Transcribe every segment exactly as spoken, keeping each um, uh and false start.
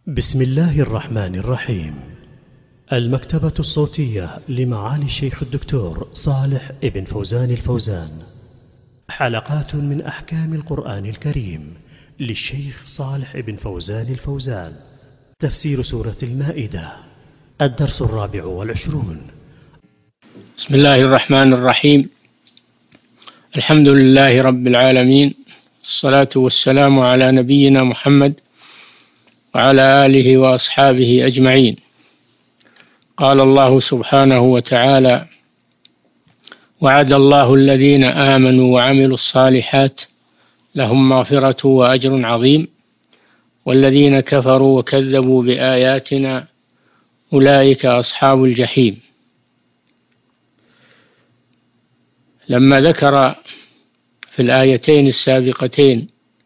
بسم الله الرحمن الرحيم. المكتبة الصوتية لمعالي الشيخ الدكتور صالح ابن فوزان الفوزان. حلقات من أحكام القرآن الكريم للشيخ صالح ابن فوزان الفوزان. تفسير سورة المائدة. الدرس الرابع والعشرون. بسم الله الرحمن الرحيم. الحمد لله رب العالمين، الصلاة والسلام على نبينا محمد وعلى آله وأصحابه أجمعين. قال الله سبحانه وتعالى: وعد الله الذين آمنوا وعملوا الصالحات لهم مغفرة وأجر عظيم، والذين كفروا وكذبوا بآياتنا أولئك أصحاب الجحيم. لما ذكر في الآيتين السابقتين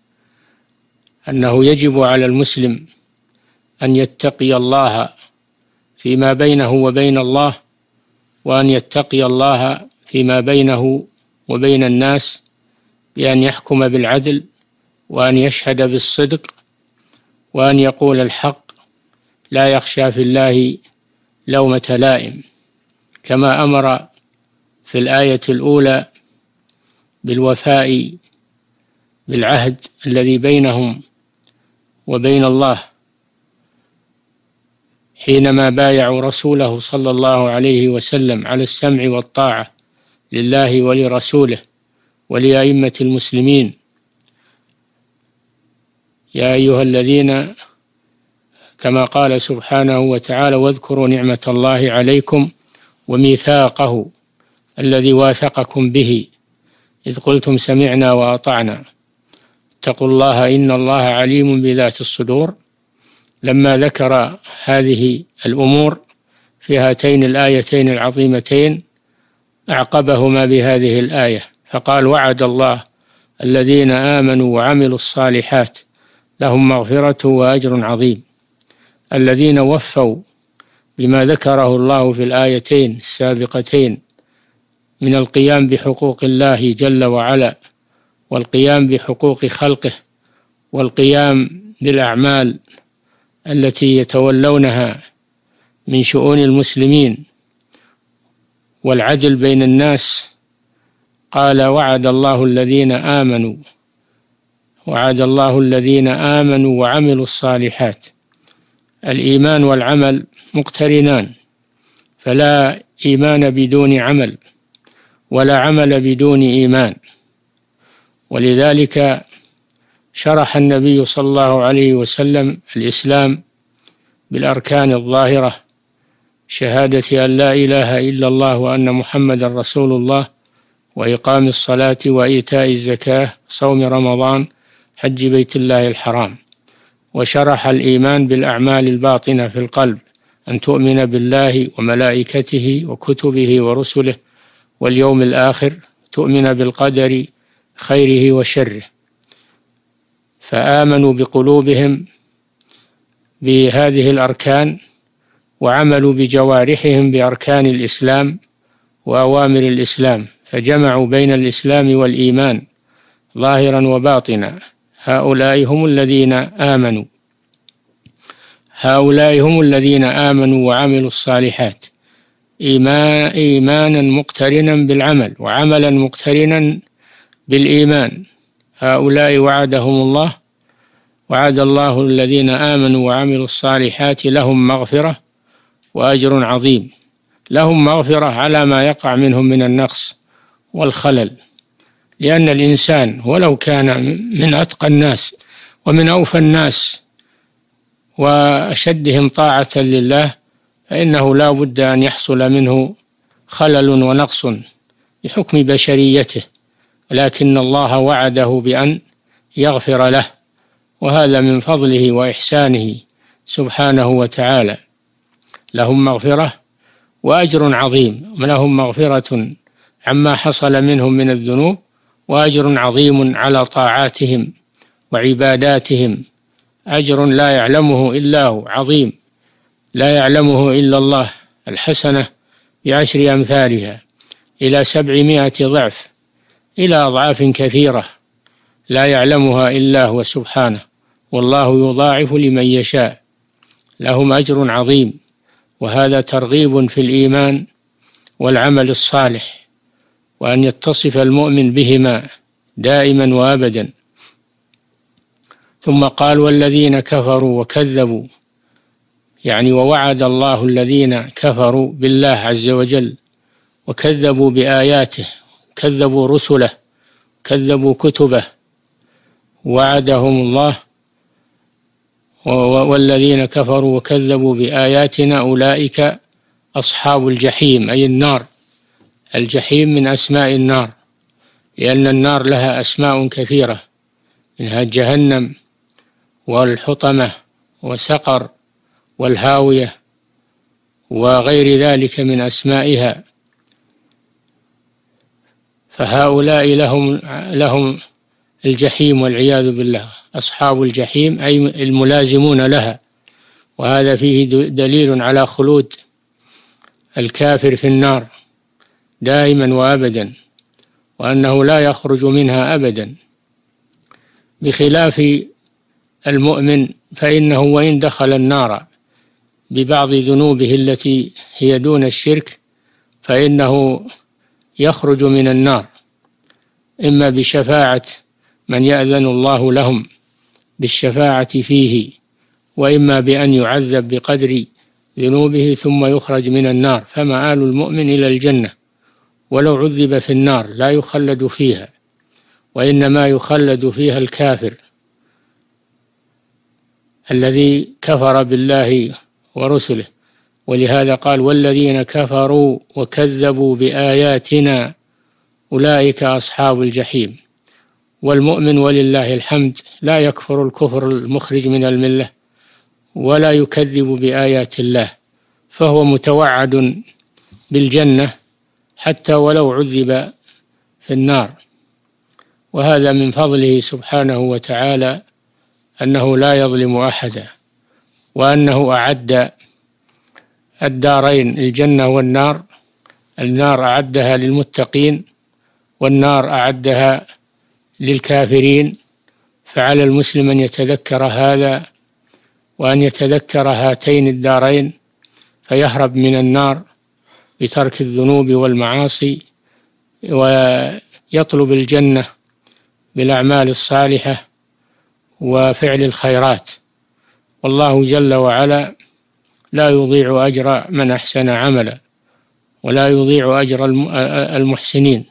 أنه يجب على المسلم أن يتقي الله فيما بينه وبين الله، وأن يتقي الله فيما بينه وبين الناس بأن يحكم بالعدل، وأن يشهد بالصدق، وأن يقول الحق لا يخشى في الله لومة لائم، كما أمر في الآية الأولى بالوفاء بالعهد الذي بينهم وبين الله حينما بايعوا رسوله صلى الله عليه وسلم على السمع والطاعة لله ولرسوله ولأئمة المسلمين. يا أيها الذين، كما قال سبحانه وتعالى: واذكروا نعمة الله عليكم وميثاقه الذي واثقكم به إذ قلتم سمعنا وأطعنا اتقوا الله إن الله عليم بذات الصدور. لما ذكر هذه الأمور في هاتين الآيتين العظيمتين أعقبهما بهذه الآية فقال: وعد الله الذين آمنوا وعملوا الصالحات لهم مغفرة وأجر عظيم. الذين وفوا بما ذكره الله في الآيتين السابقتين من القيام بحقوق الله جل وعلا، والقيام بحقوق خلقه، والقيام بالأعمال التي يتولونها من شؤون المسلمين، والعدل بين الناس. قال: وعد الله الذين آمنوا وعد الله الذين آمنوا وعملوا الصالحات. الإيمان والعمل مقترنان، فلا إيمان بدون عمل، ولا عمل بدون إيمان. ولذلك شرح النبي صلى الله عليه وسلم الإسلام بالأركان الظاهرة: شهادة أن لا إله إلا الله وأن محمد رسول الله، وإقام الصلاة وإيتاء الزكاة، صوم رمضان، حج بيت الله الحرام. وشرح الإيمان بالأعمال الباطنة في القلب: أن تؤمن بالله وملائكته وكتبه ورسله واليوم الآخر، تؤمن بالقدر خيره وشره. فآمنوا بقلوبهم بهذه الأركان، وعملوا بجوارحهم بأركان الإسلام وأوامر الإسلام، فجمعوا بين الإسلام والإيمان ظاهرا وباطنا. هؤلاء هم الذين آمنوا هؤلاء هم الذين آمنوا وعملوا الصالحات، إيمان إيمانا مقترنا بالعمل، وعملا مقترنا بالإيمان. هؤلاء وعدهم الله وعد الله الذين آمنوا وعملوا الصالحات لهم مغفرة وأجر عظيم. لهم مغفرة على ما يقع منهم من النقص والخلل، لأن الإنسان ولو كان من أتقى الناس ومن أوفى الناس وأشدهم طاعة لله، فإنه لا بد أن يحصل منه خلل ونقص بحكم بشريته، لكن الله وعده بأن يغفر له، وهذا من فضله وإحسانه سبحانه وتعالى. لهم مغفرة وأجر عظيم. لهم مغفرة عما حصل منهم من الذنوب، وأجر عظيم على طاعاتهم وعباداتهم. أجر لا يعلمه إلا هو، عظيم لا يعلمه إلا الله. الحسنة بعشر أمثالها إلى سبعمائة ضعف، إلى أضعاف كثيرة لا يعلمها إلا هو سبحانه، والله يضاعف لمن يشاء. لهم أجر عظيم. وهذا ترغيب في الإيمان والعمل الصالح، وأن يتصف المؤمن بهما دائما وأبدا. ثم قال والذين كفروا وكذبوا، يعني ووعد الله الذين كفروا بالله عز وجل وكذبوا بآياته، كذبوا رسله، كذبوا كتبه، وعدهم الله والذين كفروا وكذبوا بآياتنا أولئك أصحاب الجحيم، أي النار. الجحيم من أسماء النار، لأن النار لها أسماء كثيرة، منها جهنم والحطمة وسقر والهاوية وغير ذلك من أسمائها. فهؤلاء لهم لهم الجحيم والعياذ بالله، أصحاب الجحيم أي الملازمون لها. وهذا فيه دليل على خلود الكافر في النار دائما وأبدا، وأنه لا يخرج منها أبدا، بخلاف المؤمن فإنه وإن دخل النار ببعض ذنوبه التي هي دون الشرك فإنه يخرج من النار، إما بشفاعة من يأذن الله لهم بالشفاعة فيه، وإما بأن يعذب بقدر ذنوبه ثم يخرج من النار. فمآل المؤمن إلى الجنة ولو عذب في النار، لا يخلد فيها، وإنما يخلد فيها الكافر الذي كفر بالله ورسله. ولهذا قال والذين كفروا وكذبوا بآياتنا أولئك أصحاب الجحيم. والمؤمن ولله الحمد لا يكفر الكفر المخرج من الملة ولا يكذب بآيات الله، فهو متوعد بالجنة حتى ولو عذب في النار. وهذا من فضله سبحانه وتعالى أنه لا يظلم أحدا، وأنه أعد الدارين الجنة والنار. النار أعدها للمتقين والنار أعدها للكافرين. فعلى المسلم أن يتذكر هذا، وأن يتذكر هاتين الدارين فيهرب من النار بترك الذنوب والمعاصي، ويطلب الجنة بالأعمال الصالحة وفعل الخيرات. والله جل وعلا لا يضيع أجر من أحسن عملا، ولا يضيع أجر المحسنين،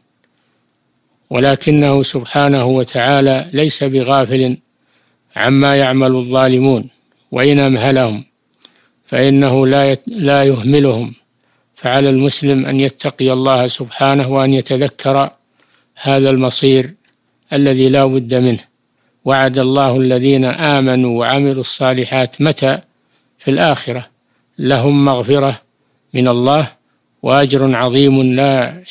ولكنه سبحانه وتعالى ليس بغافل عما يعمل الظالمون، وإن أمهلهم فإنه لا لا يهملهم. فعلى المسلم أن يتقي الله سبحانه وأن يتذكر هذا المصير الذي لا بد منه. وعد الله الذين آمنوا وعملوا الصالحات متى؟ في الآخرة، لهم مغفرة من الله وأجر عظيم لا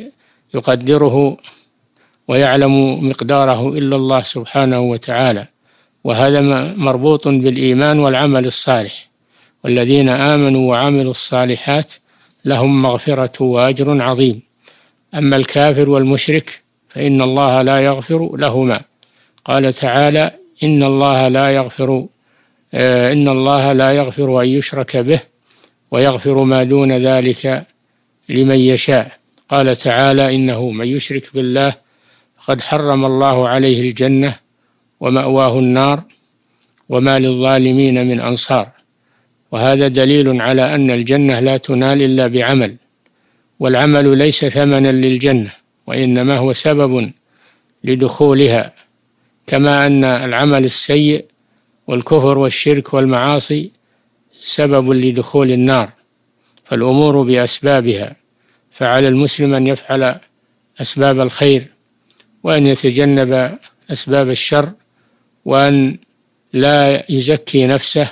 يقدره ويعلم مقداره إلا الله سبحانه وتعالى. وهذا مربوط بالإيمان والعمل الصالح. والذين آمنوا وعملوا الصالحات لهم مغفرة وأجر عظيم. أما الكافر والمشرك فإن الله لا يغفر لهما. قال تعالى إن الله لا يغفر إن الله لا يغفر أن يشرك به ويغفر ما دون ذلك لمن يشاء. قال تعالى إنه من يشرك بالله فقد حرم الله عليه الجنة ومأواه النار وما للظالمين من أنصار. وهذا دليل على أن الجنة لا تنال إلا بعمل، والعمل ليس ثمنا للجنة، وإنما هو سبب لدخولها، كما أن العمل السيء والكفر والشرك والمعاصي سبب لدخول النار. فالأمور بأسبابها، فعلى المسلم أن يفعل أسباب الخير وأن يتجنب أسباب الشر، وأن لا يزكي نفسه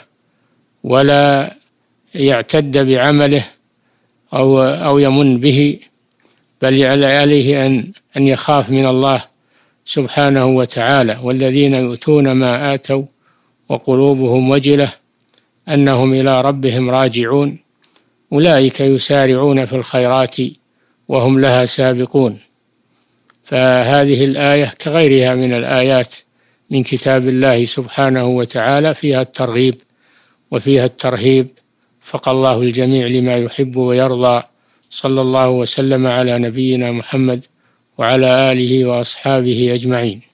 ولا يعتد بعمله أو أو يمن به، بل عليه أن أن يخاف من الله سبحانه وتعالى. والذين يؤتون ما آتوا وقلوبهم وجلة أنهم إلى ربهم راجعون أولئك يسارعون في الخيرات وهم لها سابقون. فهذه الآية كغيرها من الآيات من كتاب الله سبحانه وتعالى فيها الترغيب وفيها الترهيب. وفق الله الجميع لما يحب ويرضى. صلى الله وسلم على نبينا محمد وعلى آله وأصحابه أجمعين.